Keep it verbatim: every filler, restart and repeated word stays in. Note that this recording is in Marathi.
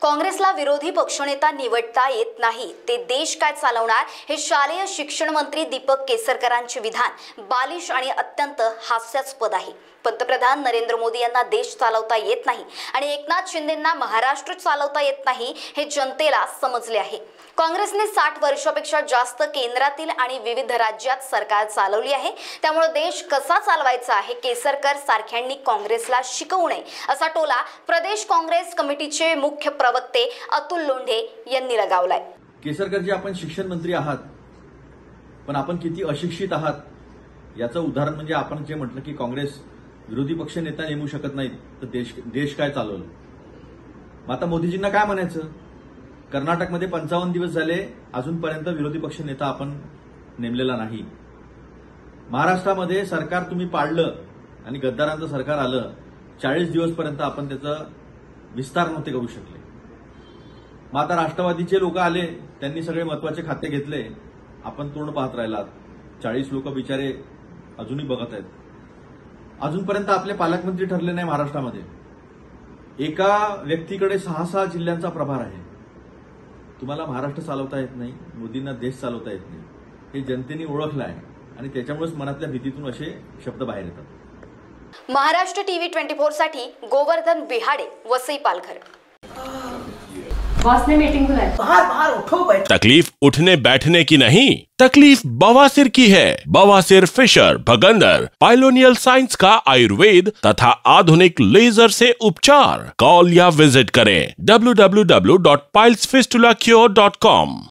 काँग्रेसला विरोधी पक्षनेता निवडता येत नाही, ते देश काय चालवणार, हे शालेय शिक्षण मंत्री दीपक केसरकरांचे विधान बालिश आणि अत्यंत हास्यास्पद आहे। पंतप्रधान नरेंद्र मोदी यांना देश चालवता येत नाही आणि एकनाथ शिंदेंना महाराष्ट्र चालवता येत नाही हे जनतेला समजले आहे। काँग्रेसने साठ वर्षापेक्षा जास्त केंद्रातील आणि विविध राज्यात सरकार चालवली आहे, त्यामुळे देश कसा चालवायचा हे केसरकर सारख्यांनी काँग्रेसला शिकवू नये असा टोला प्रदेश काँग्रेस कमिटीचे मुख्य प्रवक्ते अतुल लोंढे यांनी लगावलाय। केसरकरजी, आपण शिक्षण मंत्री आहात, पण आपण किती अशिक्षित आहात याचं उदाहरण म्हणजे आपण जे म्हटलं की काँग्रेस विरोधी पक्ष नेता नेमू शकत नाहीत, तर देश देश काय चालवलं। मग आता मोदीजींना काय म्हणायचं? कर्नाटकमध्ये पंचावन्न दिवस झाले, अजूनपर्यंत विरोधी पक्ष नेता आपण नेमलेला नाही। महाराष्ट्रामध्ये सरकार तुम्ही पाडलं आणि गद्दारांचं सरकार आलं, चाळीस दिवसपर्यंत आपण त्याचा विस्तार नव्हते करू शकले। मग आता राष्ट्रवादीचे लोक आले, त्यांनी सगळे महत्वाचे खाते घेतले, आपण तोंड पाहत राहिलात। चाळीस लोक बिचारे अजूनही बघत आहेत। अजूनपर्यंत आपले पालकमंत्री ठरले नाही महाराष्ट्रामध्ये। एका व्यक्तीकडे सहा सहा जिल्ह्यांचा प्रभार आहे। तुम्हाला महाराष्ट्र चालवता येत नाही, मोदींना देश चालवता येत नाही, हे जनतेने ओळखलं आहे आणि त्याच्यामुळेच मनातल्या भीतीतून असे शब्द बाहेर येतात। महाराष्ट्र टीव्ही चोवीस साठी गोवर्धन बिहाडे, वसई, पालघर। बॉस ने मीटिंग बुलाई। बाहर बाहर उठो बैठो। तकलीफ उठने बैठने की नहीं, तकलीफ बवासीर की है। बवासीर, फिशर, भगंदर, पाइलोनियल साइंस का आयुर्वेद तथा आधुनिक लेजर से उपचार। कॉल या विजिट करें W W W dot piles fistula cure dot com.